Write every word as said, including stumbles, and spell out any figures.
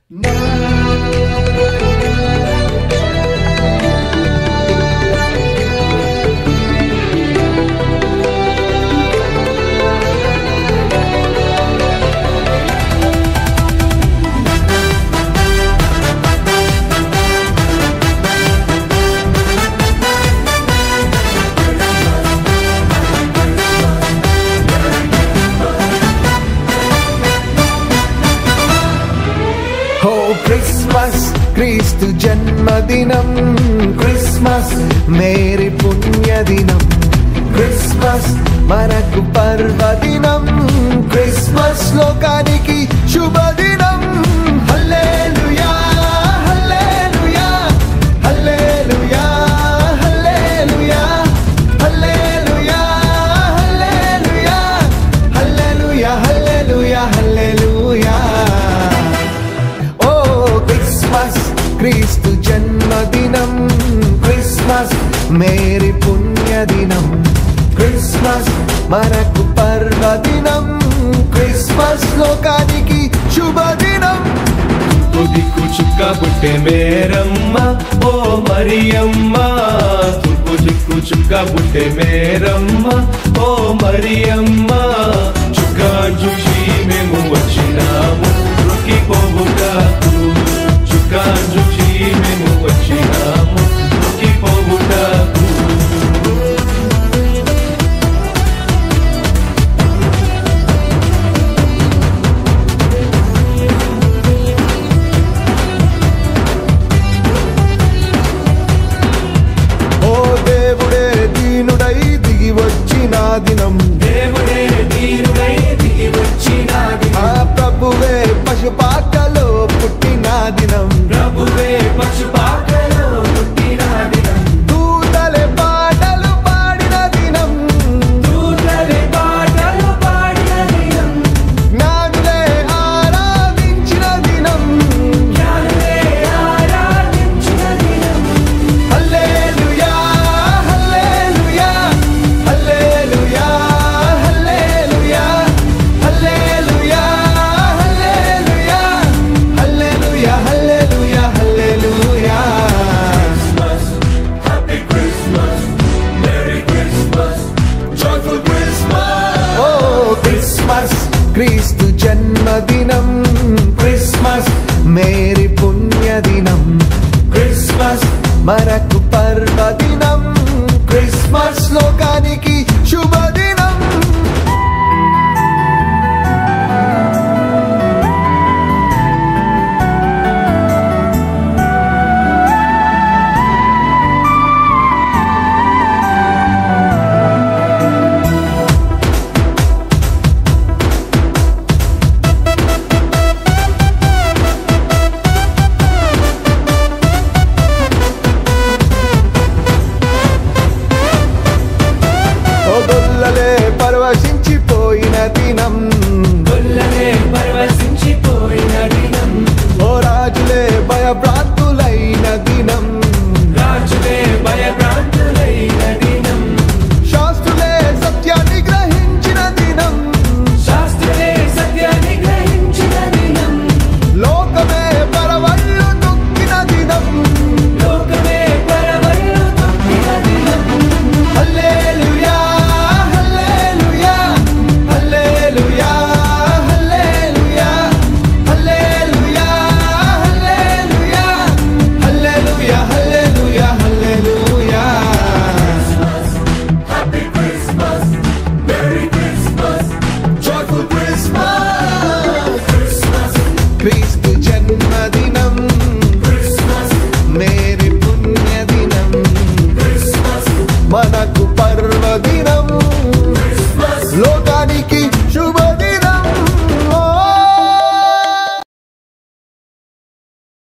Christmas క్రీస్తు జన్మదినం, Christmas merry పుణ్యదినం, Christmas మనకు పర్వదినం, క్రిస్మస్ లోకానికి శుభదినం. హల్లెలూయా hallelujah hallelujah hallelujah hallelujah hallelujah hallelujah hallelujah హల్లెలూయా. క్రిస్మస్ క్రీస్తు జన్మదినం, క్రిస్మస్ మేరీ పుణ్యదినం, క్రిస్మస్ మనకు పర్వదినం, క్రిస్మస్ లోకానికి శుభదినం. దిక్కు చుక్క పుట్టే మేరమ్మ ఓ మరియమ్మ, తూర్పు దిక్కు చుక్క పుట్టే మేరమ్మ ఓ మరియమ్మ, చుక్క చూసి మేము వచ్చినాము రుక్కిపోవుటకు, చుక్క చూసి మేము వచ్చినాము రుక్కిపోవుటకు. దినం దేవుడే దీనుడై దిగి వచ్చిన దినం, ఆ ప్రభువే పశుపాకలో పుట్టిన దినం, ప్రభువే పశుపాకలో పుట్టిన దినం, దూతలే పాటలు పాడిన దినం, దూతలే పాటలు పాడిన దినం, జ్ఞానులే ఆరాధించిన దినం, జ్ఞానులే ఆరాధించిన దినం. Hallelujah hallelujah hallelujah hallelujah hallelujah hallelujah hallelujah hallelujah hallelujah. Happy Christmas, Merry Christmas, Joyful Christmas. ఓ క్రిస్మస్ క్రీస్తు జన్మదినం, క్రిస్మస్ మేరీ పుణ్యదినం, క్రిస్మస్ మనకు పర్వదినం, క్రిస్మస్ లోకానికి శుభదినం. గొల్లలే పరవశించిపోయిన దినం, గొల్లలే పరవశించిపోయిన దినం, ఓ రాజులే భయభ్రాంతులైన దినం, రాజులే భయభ్రాంతులైన దినం, శాస్త్రులే సత్యాన్ని గ్రహించిన దినం, శాస్త్రులే సత్యాన్ని గ్రహించిన దినం, లోకమే పరవళ్ళు తొక్కిన దినం, లోకమే పరవళ్ళు తొక్కిన దినం. Hallelujah hallelujah hallelujah hallelujah hallelujah hallelujah hallelujah hallelujah hallelujah. Happy Christmas, Merry Christmas, Joyful Christmas, Christmas. క్రీస్తు జన్మదినం,